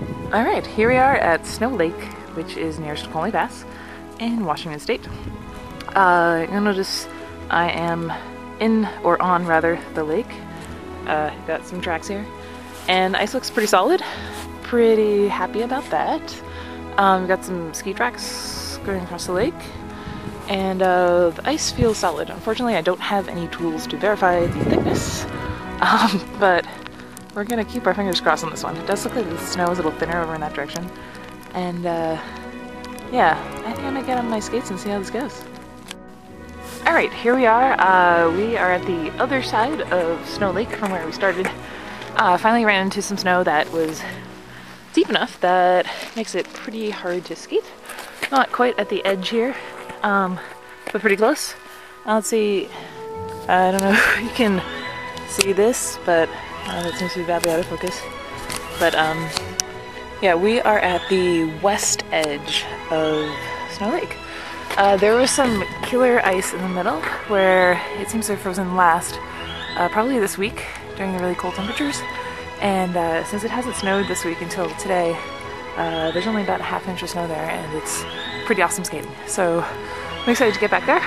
Alright, here we are at Snow Lake, which is near Snoqualmie Pass in Washington State. You'll notice I am in, or on rather, the lake. Got some tracks here. And ice looks pretty solid. Pretty happy about that. We've got some ski tracks going across the lake. And the ice feels solid. Unfortunately, I don't have any tools to verify the thickness. But we're gonna keep our fingers crossed on this one. It does look like the snow is a little thinner over in that direction. And yeah, I'm gonna get on my skates and see how this goes. Alright, here we are. We are at the other side of Snow Lake from where we started. Finally ran into some snow that was deep enough that makes it pretty hard to skate. Not quite at the edge here, but pretty close. Let's see, I don't know if you can see this, but that seems to be badly out of focus. But yeah, we are at the west edge of Snow Lake. There was some killer ice in the middle where it seems to have frozen last, probably this week during the really cold temperatures. And since it hasn't snowed this week until today, there's only about a ½ inch of snow there, and it's pretty awesome skating. So I'm excited to get back there.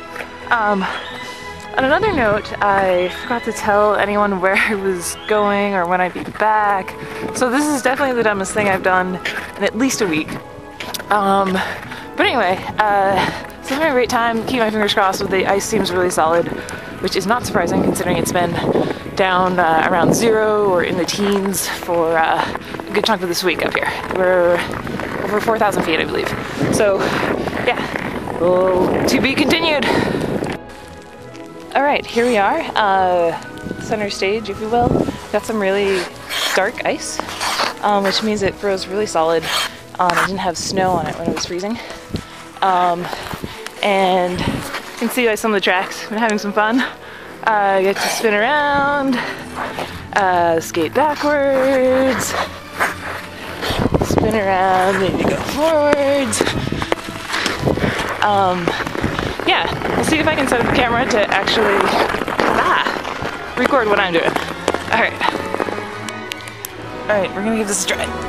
On another note, I forgot to tell anyone where I was going or when I'd be back. So this is definitely the dumbest thing I've done in at least a week. But anyway, so having a great time, keep my fingers crossed. The ice seems really solid, which is not surprising considering it's been down around 0 or in the teens for a good chunk of this week up here. We're over 4,000 feet, I believe. So yeah, well, to be continued. Alright, here we are, center stage, if you will. Got some really dark ice, which means it froze really solid. It didn't have snow on it when it was freezing. And you can see by some of the tracks, I've been having some fun. I get to spin around, skate backwards, spin around, maybe go forwards. Yeah, we'll see if I can set up the camera to actually record what I'm doing. Alright, we're gonna give this a try.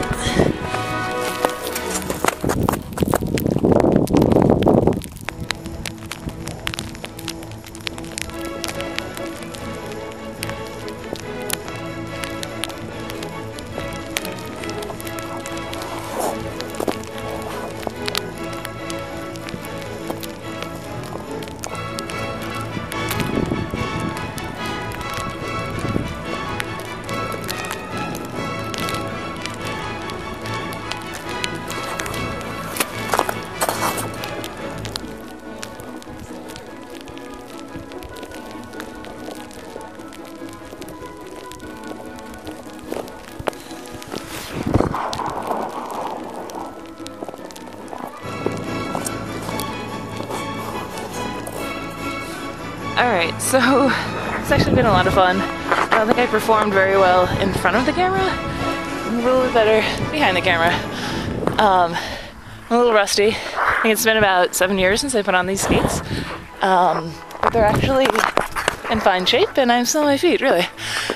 Alright, so it's actually been a lot of fun. I don't think I performed very well in front of the camera. I'm a little bit better behind the camera. I'm a little rusty. I think it's been about 7 years since I put on these skates. But they're actually in fine shape and I'm still on my feet, really.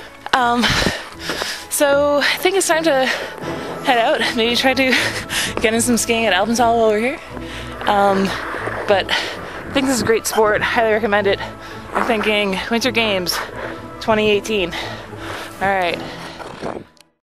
So I think it's time to head out. Maybe try to get in some skiing at Alpine over here. But I think this is a great sport. Highly recommend it. I'm thinking Winter Games 2018. All right.